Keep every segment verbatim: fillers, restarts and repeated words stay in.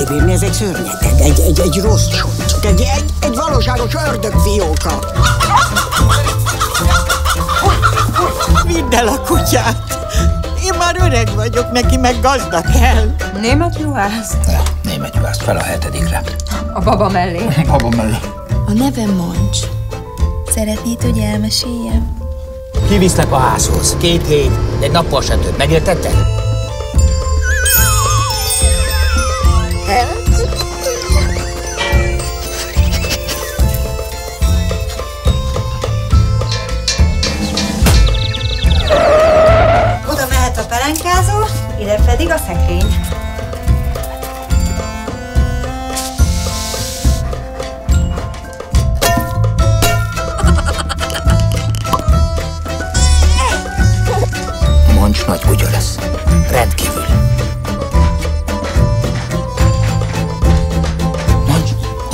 elbírni, ez egy szörnyeteg, egy, egy, egy rossz csont, egy, egy, egy valóságos ördögfióka. Vidd el a kutyát! Én már öreg vagyok, neki meg gazda kell. Német juhász? Ja, német juhász, fel a hetedikre. A baba mellé. A baba mellé. A nevem Moncs. Szeretnéd, hogy elmeséljem? Kiviszlek a házhoz. Két hét, egy nappal sem több. Megértetted? Oda mehet a pelenkázó, ide pedig a szekrény. Moncs nagy kutya lesz. Rendkívül. Moncs.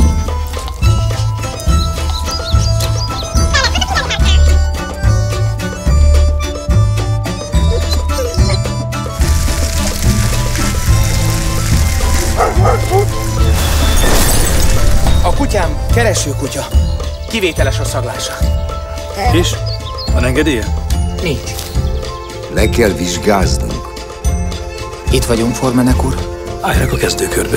A kutyám keresőkutya. Kivételes a szaglása. És? Van engedélye? Nincs. Le kell vizsgáznunk. Itt vagyunk, Formanek úr. Álljanak a kezdőkörbe.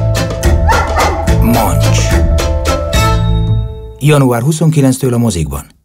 Moncs. január huszonkilencedikétől a mozikban.